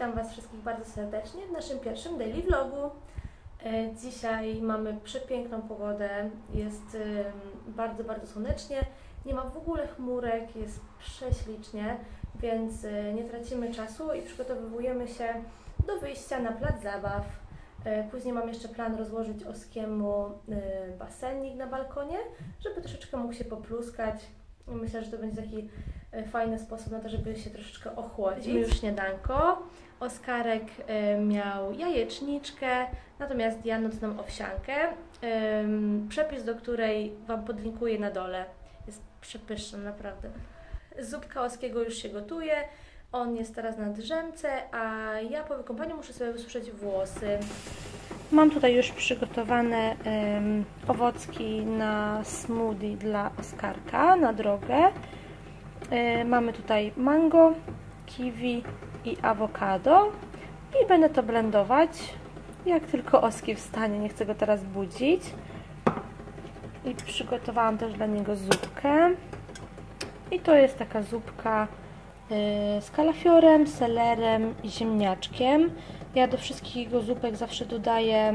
Witam Was wszystkich bardzo serdecznie w naszym pierwszym daily vlogu. Dzisiaj mamy przepiękną pogodę, jest bardzo, bardzo słonecznie, nie ma w ogóle chmurek, jest prześlicznie, więc nie tracimy czasu i przygotowujemy się do wyjścia na plac zabaw. Później mam jeszcze plan rozłożyć Oskiemu basenik na balkonie, żeby troszeczkę mógł się popluskać. Myślę, że to będzie taki fajny sposób na to, żeby się troszeczkę ochłodzić. Już śniadanko. Oskarek miał jajeczniczkę, natomiast ja nocną owsiankę. Przepis, do której Wam podlinkuję na dole. Jest przepyszna, naprawdę. Zupka Oskiego już się gotuje. On jest teraz na drzemce, a ja po wykąpaniu muszę sobie wysuszyć włosy. Mam tutaj już przygotowane owocki na smoothie dla Oskarka na drogę. Mamy tutaj mango, kiwi i awokado i będę to blendować, jak tylko Oski wstanie, nie chcę go teraz budzić. I przygotowałam też dla niego zupkę i to jest taka zupka z kalafiorem, selerem i ziemniaczkiem. Ja do wszystkich jego zupek zawsze dodaję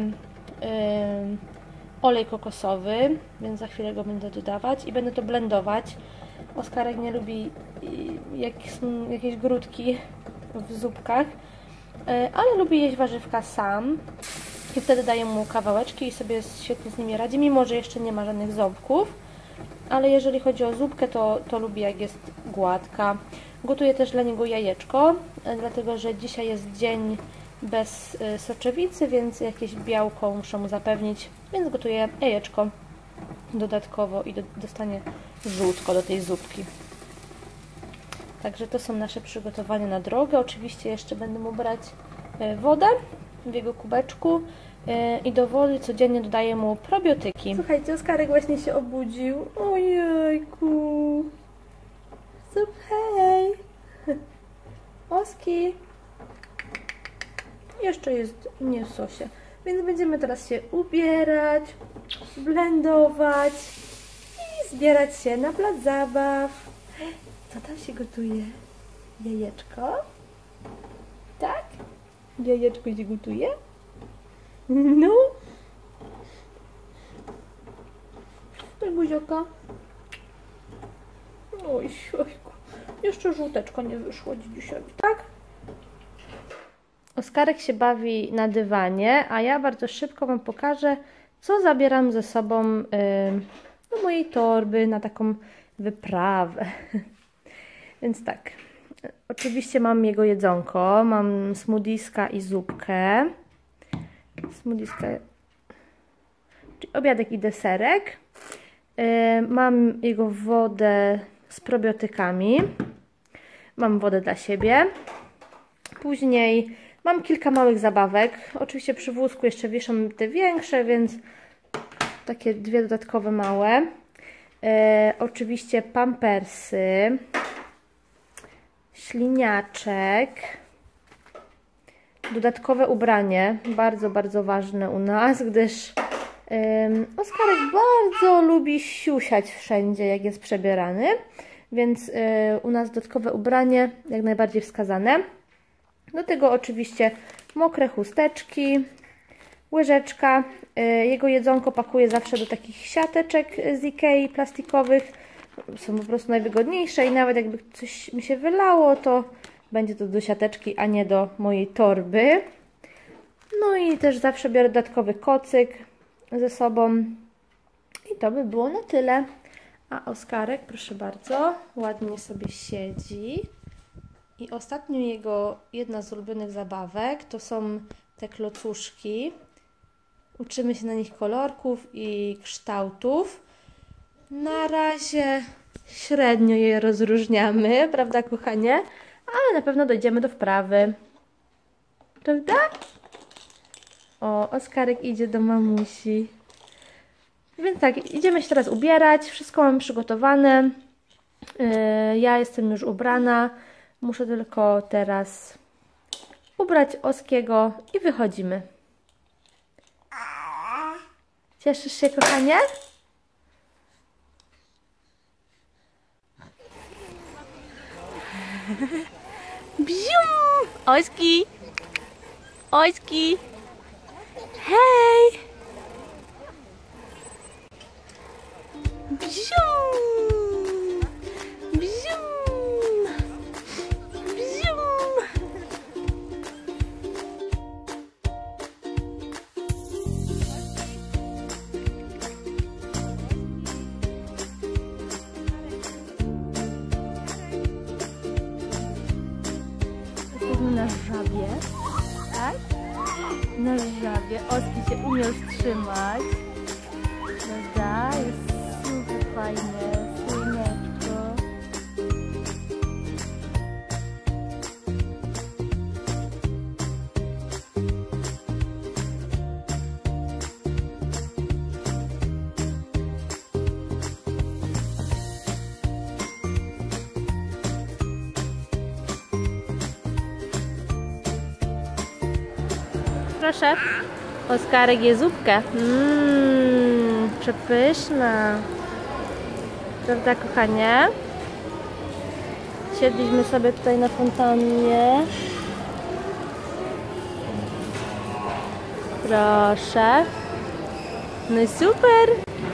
olej kokosowy, więc za chwilę go będę dodawać i będę to blendować. Oskarek nie lubi jakieś grudki w zupkach, ale lubi jeść warzywka sam i wtedy daję mu kawałeczki i sobie świetnie z nimi radzi, mimo że jeszcze nie ma żadnych ząbków, ale jeżeli chodzi o zupkę, to lubi jak jest gładka. Gotuję też dla niego jajeczko, dlatego że dzisiaj jest dzień bez soczewicy, więc jakieś białko muszę mu zapewnić, więc gotuję jajeczko dodatkowo i dostanie żółtko do tej zupki. Także to są nasze przygotowania na drogę. Oczywiście jeszcze będę mu brać wodę w jego kubeczku i do wody codziennie dodaję mu probiotyki. Słuchajcie, Oskarek właśnie się obudził. Ojejku! Hej! Oski! Jeszcze jest nie w sosie, więc będziemy teraz się ubierać, blendować i zbierać się na plac zabaw. Co tam się gotuje? Jajeczko? Tak? Jajeczko się gotuje? No? To buzioka. Oj, siojku. Jeszcze żółteczko nie wyszło dzisiaj, tak? Oskarek się bawi na dywanie, a ja bardzo szybko Wam pokażę, co zabieram ze sobą do mojej torby na taką wyprawę. Więc tak, oczywiście mam jego jedzonko, mam smoothiska i zupkę. Smoothiska, czyli obiadek i deserek. Mam jego wodę z probiotykami. Mam wodę dla siebie. Później mam kilka małych zabawek. Oczywiście przy wózku jeszcze wieszam te większe, więc takie dwie dodatkowe małe. Oczywiście pampersy, śliniaczek, dodatkowe ubranie, bardzo, bardzo ważne u nas, gdyż Oskarek bardzo lubi siusiać wszędzie, jak jest przebierany, więc u nas dodatkowe ubranie jak najbardziej wskazane. Do tego oczywiście mokre chusteczki, łyżeczka. Jego jedzonko pakuję zawsze do takich siateczek z Ikei plastikowych. Są po prostu najwygodniejsze i nawet jakby coś mi się wylało, to będzie to do siateczki, a nie do mojej torby. No i też zawsze biorę dodatkowy kocyk ze sobą. I to by było na tyle. A Oskarek, proszę bardzo, ładnie sobie siedzi. I ostatnio jedna z ulubionych zabawek to są te klocuszki. Uczymy się na nich kolorków i kształtów. Na razie średnio je rozróżniamy, prawda, kochanie? Ale na pewno dojdziemy do wprawy. Prawda? O, Oskarek idzie do mamusi. Więc tak, idziemy się teraz ubierać. Wszystko mamy przygotowane. Ja jestem już ubrana. Muszę tylko teraz ubrać Oskiego i wychodzimy. Cieszysz się, kochanie? Bzium! Oski! Ośki! Hej! Bzium! Bzium! Bzium! Jesteśmy na żabie, tak? Na żabie. Oski się umiał trzymać. Prawda? Jest super fajne. Słoneczko. Proszę. Oskarek je zupkę. Przepyszna. Prawda, kochanie? Siedliśmy sobie tutaj na fontannie. Proszę. No i super.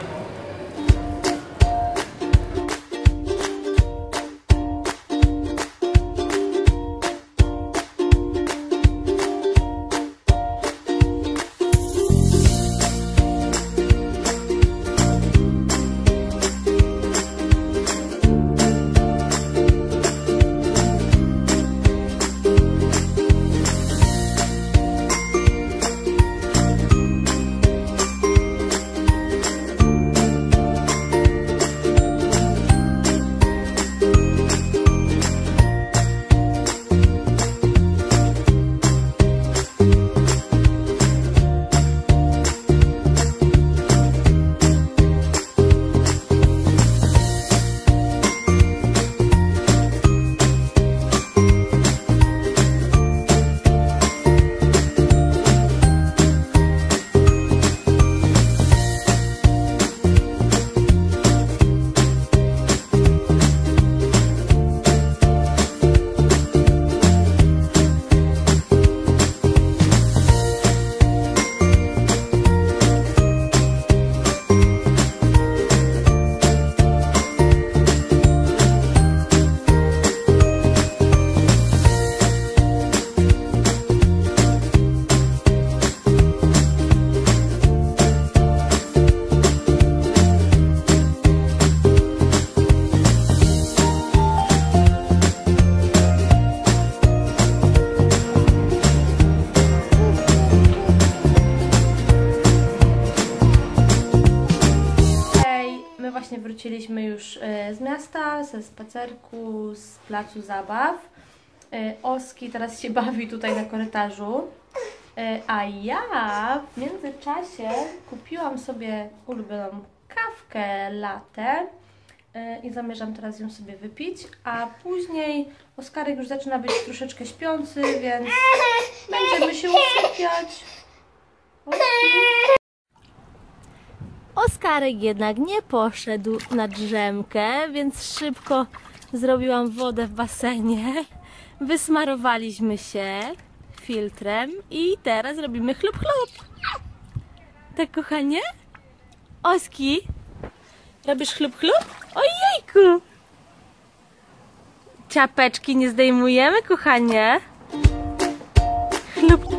Wróciliśmy już z miasta, ze spacerku, z placu zabaw. Oski teraz się bawi tutaj na korytarzu, a ja w międzyczasie kupiłam sobie ulubioną kawkę latte i zamierzam teraz ją sobie wypić, a później Oskarek już zaczyna być troszeczkę śpiący, więc będziemy się usypiać. Oskarek jednak nie poszedł na drzemkę, więc szybko zrobiłam wodę w basenie. Wysmarowaliśmy się filtrem i teraz robimy chlup chlup. Tak, kochanie? Oski, robisz chlup chlup? Ojejku! Czapeczki nie zdejmujemy, kochanie? Chlup.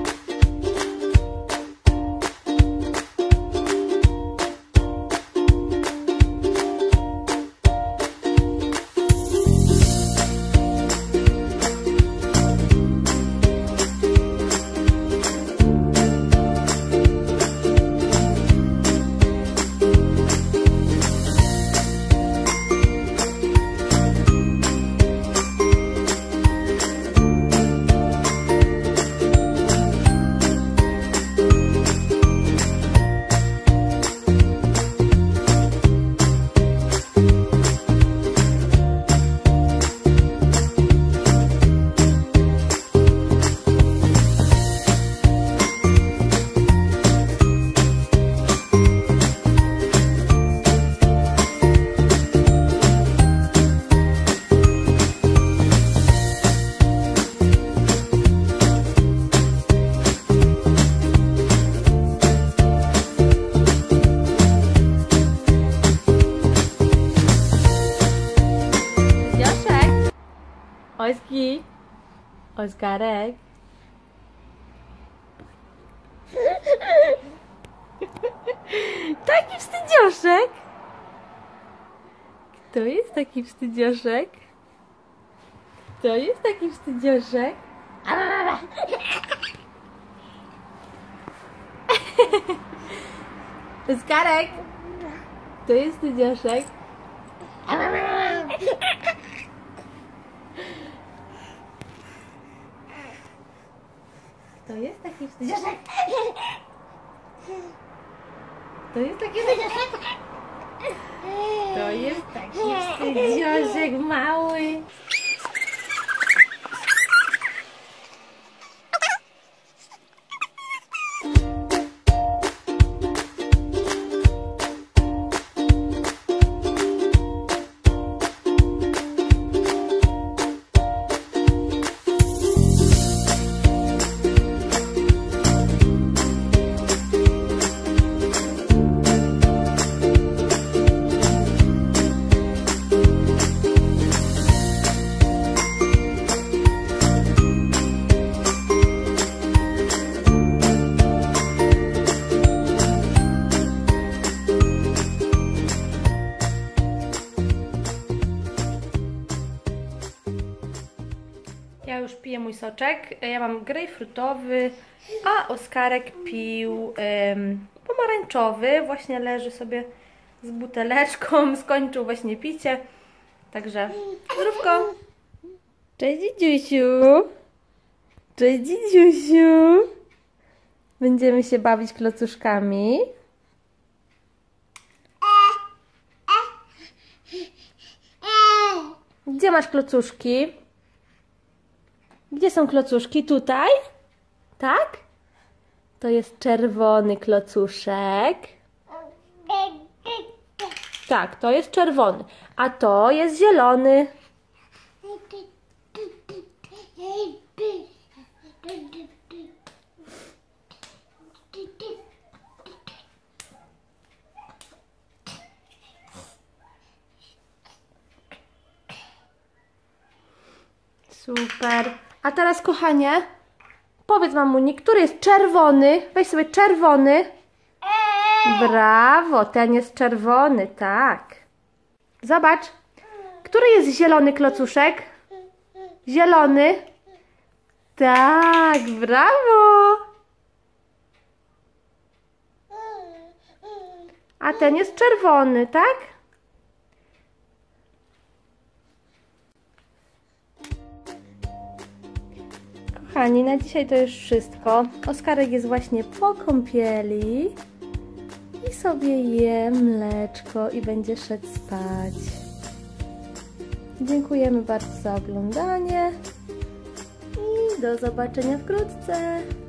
Oski. Oskarek. Taki wstydzioszek. Kto jest taki wstydzioszek? Kto jest taki wstydzioszek? Oskarek. Kto jest wstydzioszek? To jest taki wstydzioszek. To jest taki wstydzioszek. To jest taki wstydzioszek mały. Ja już piję mój soczek. Ja mam grejpfrutowy, a Oskarek pił pomarańczowy. Właśnie leży sobie z buteleczką, skończył właśnie picie. Także zdrówko. Cześć dzidziusiu. Cześć dzidziusiu. Będziemy się bawić klocuszkami. Gdzie masz klocuszki? Gdzie są klocuszki? Tutaj? Tak? To jest czerwony klocuszek. Tak, to jest czerwony. A to jest zielony. Super. A teraz, kochanie, powiedz mamuni, który jest czerwony? Weź sobie czerwony. Brawo, ten jest czerwony, tak. Zobacz, który jest zielony klocuszek? Zielony. Tak, brawo. A ten jest czerwony, tak? Kochani, na dzisiaj to już wszystko. Oskarek jest właśnie po kąpieli i sobie je mleczko i będzie szedł spać. Dziękujemy bardzo za oglądanie i do zobaczenia wkrótce.